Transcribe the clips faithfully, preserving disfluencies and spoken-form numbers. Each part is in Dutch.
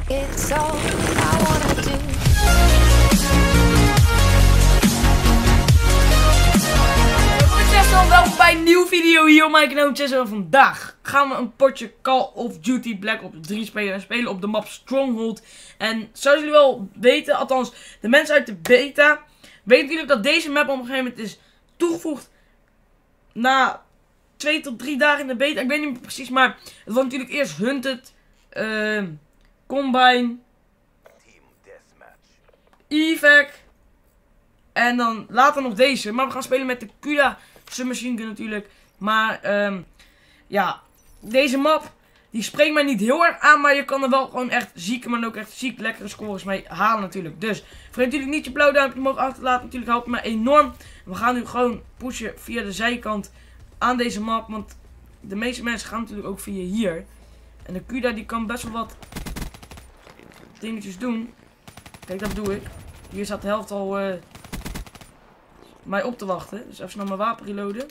It's all I wanna do. Welkom bij een nieuwe video hier op mijn kanaal Chessel. Vandaag gaan we een potje Call of Duty Black Ops drie spelen. En spelen op de map Stronghold. En zoals jullie wel weten, althans de mensen uit de beta weten natuurlijk dat deze map op een gegeven moment is toegevoegd na twee tot drie dagen in de beta. Ik weet niet meer precies, maar het was natuurlijk eerst Hunted, uh, Combine, Evac en dan later nog deze. Maar we gaan spelen met de Kuda Submachine Gun natuurlijk. Maar um, ja, deze map die spreekt mij niet heel erg aan, maar je kan er wel gewoon echt zieke, maar ook echt ziek lekkere scores mee halen natuurlijk. Dus vergeet natuurlijk niet je blauw duimpje omhoog achter te laten, natuurlijk helpt me enorm. We gaan nu gewoon pushen via de zijkant aan deze map, want de meeste mensen gaan natuurlijk ook via hier. En de Kuda die kan best wel wat dingetjes doen. Kijk, dat doe ik. Hier staat de helft al uh, mij op te wachten. Dus even snel mijn wapen reloaden.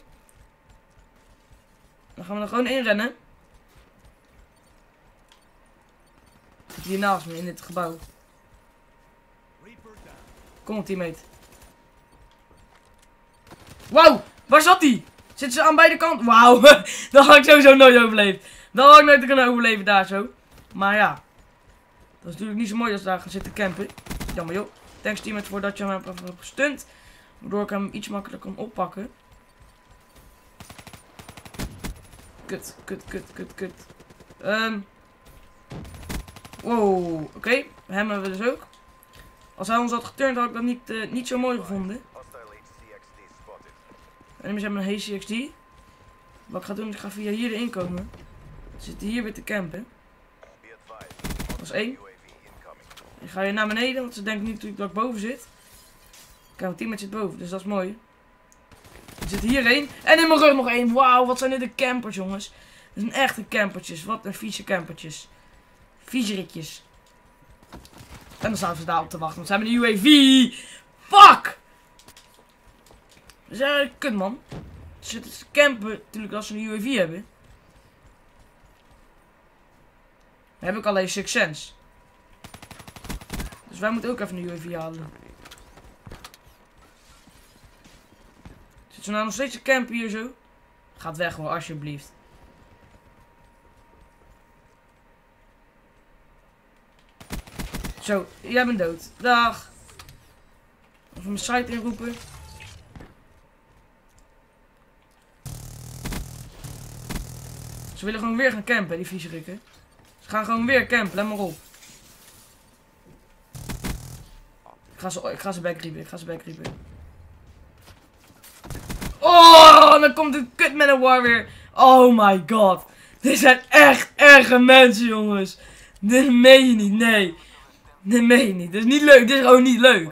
Dan gaan we er gewoon in rennen. Zit hier naast me in dit gebouw. Kom op, teammate. Wauw, waar zat hij? Zitten ze aan beide kanten? Wauw, dat had ik sowieso nooit overleefd. Dat had ik nooit kunnen overleven daar zo. Maar ja, dat is natuurlijk niet zo mooi als daar gaan zitten campen. Jammer joh. Thanks teammate voor dat je hem hebt gestunt. Waardoor ik hem iets makkelijker kan oppakken. Kut, kut, kut, kut, kut. Um. Wow, oké. Okay. Hem hebben we dus ook. Als hij ons had geturnd had ik dat niet, uh, niet zo mooi gevonden. En nu hebben we een H C X D. Wat ik ga doen is ik ga via hier erin komen. We zitten hier weer te campen. Dat is één. Ik ga hier naar beneden, want ze denken nu natuurlijk dat ik boven zit. Kijk, mijn teammate zit boven, dus dat is mooi. Er zit hier één. En in mijn rug nog één. Wauw, wat zijn dit de campers, jongens. Dat zijn echte campertjes. Wat een vieze campertjes. Viezeritjes. En dan staan ze daar op te wachten, want ze hebben een U A V. Fuck! Dat is eigenlijk kut, man. Ze zitten te campen, natuurlijk, als ze een U A V hebben. Dan heb ik alleen Six Sense. Dus wij moeten ook even een U A V halen. Zit ze nou nog steeds te campen hier zo? Gaat weg hoor, alsjeblieft. Zo, jij bent dood. Dag. Even mijn site inroepen. Ze willen gewoon weer gaan campen, die viezerikken. Ze gaan gewoon weer campen, let maar op. Ik ga ze, ik ga ze backriepen, ik ga ze backriepen. Oh, dan komt een kut met een war weer. Oh my god. Dit zijn echt erge mensen, jongens. Dit meen je niet, nee. Dit meen je niet, dit is niet leuk, dit is gewoon niet leuk.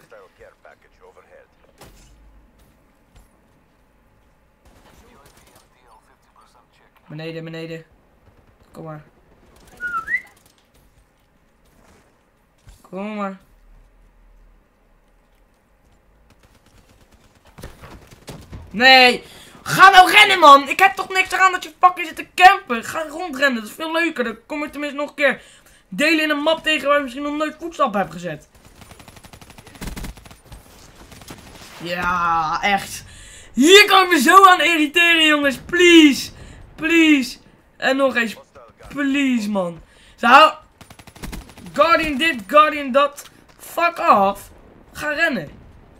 Beneden, beneden. Kom maar. Kom maar. Nee! Ga nou rennen, man! Ik heb toch niks eraan dat je fucking zit te campen. Ga rondrennen, dat is veel leuker. Dan kom je tenminste nog een keer delen in een map tegen waar je misschien nog nooit voetstappen hebt gezet. Ja, echt. Hier kan ik me zo aan irriteren, jongens. Please. Please. En nog eens. Please, man. Zo. Guardian dit, Guardian dat. Fuck off. Ga rennen.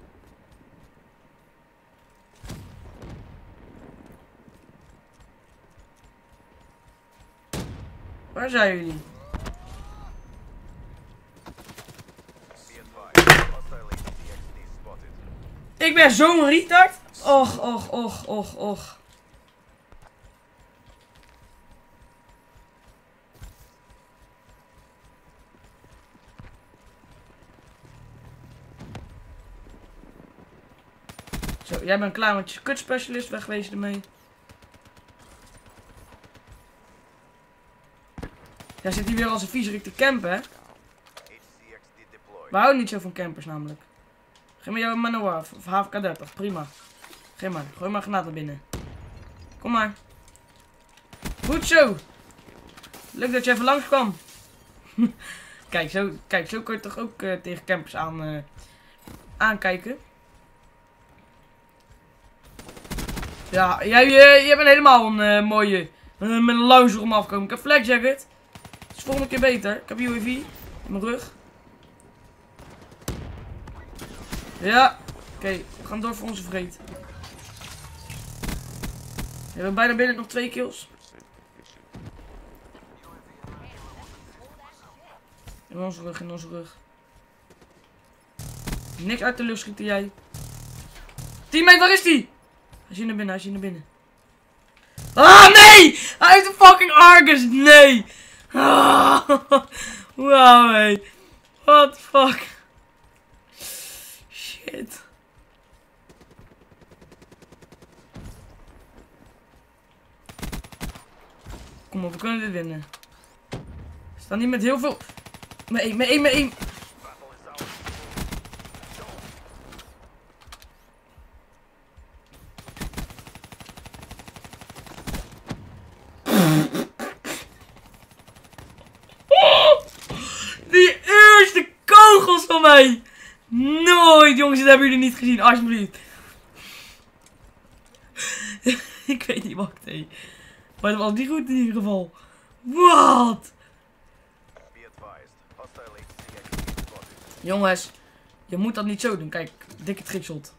Waar zijn jullie? Ik ben zo'n retard. Och, och, och, och, och. Zo, jij bent klaar met je kut specialist, wegwezen ermee. Jij zit hier weer als een viezerik te campen, hè? We houden niet zo van campers namelijk. Geef me jouw Manoa of H V K dertig, prima. Geef maar, gooi maar granaat naar binnen. Kom maar. Goed zo. Leuk dat je even langs kwam. Kijk, zo, kijk, zo kun je toch ook uh, tegen campers aan, uh, aankijken. Ja, jij, uh, jij bent helemaal een uh, mooie. Uh, met een lounger om afkomen. Ik heb flak jacket. Dat is volgende keer beter. Ik heb U A V in mijn rug. Ja. Oké, okay, we gaan door voor onze vreed. We hebben bijna binnen nog twee kills. In onze rug, in onze rug. Niks uit de lucht schieten jij. Teammate, waar is die? Hij is hier naar binnen, hij is hier naar binnen. Ah, nee! Hij heeft een fucking Argus, nee! Ah, wow, hey. What the fuck? Shit. Kom op, we kunnen dit winnen. We staan niet met heel veel... Met één, met één, met één. Die eerste kogels van mij. Nooit, jongens, dat hebben jullie niet gezien, alsjeblieft. Ik weet niet wat ik deed. Maar dat was niet goed in ieder geval. Wat? Jongens, je moet dat niet zo doen. Kijk, dikke trickshot.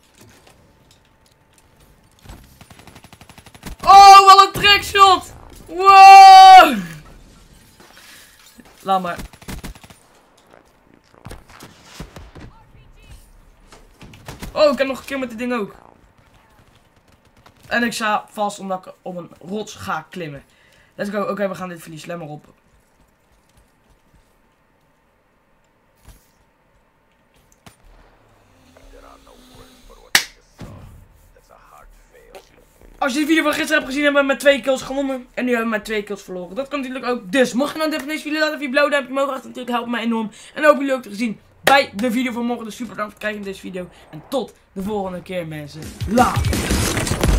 Oh, wat een trickshot! Wow! Laat maar. Oh, ik heb nog een keer met dit ding ook. En ik sta vast omdat ik op een rots ga klimmen. Let's go. Oké, okay, we gaan dit verliezen. Let maar op. Als je die video van gisteren hebt gezien, hebben we met twee kills gewonnen. En nu hebben we met twee kills verloren. Dat kan natuurlijk ook. Dus, mocht je nou dit van deze video laten, even je blauw duimpje omhoog achter. Natuurlijk helpt mij enorm. En hoop jullie ook te gezien bij de video van morgen. Dus super bedankt voor het kijken in deze video. En tot de volgende keer, mensen. Later.